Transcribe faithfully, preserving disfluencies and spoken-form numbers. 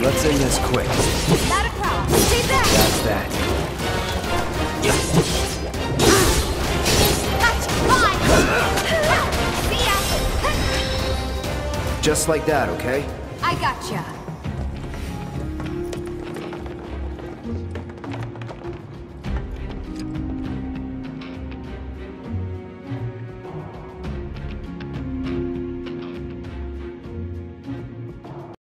Let's end this quick. Not a problem. See that? That's that. Gotcha. Fine. See ya. Just like that, okay? I gotcha.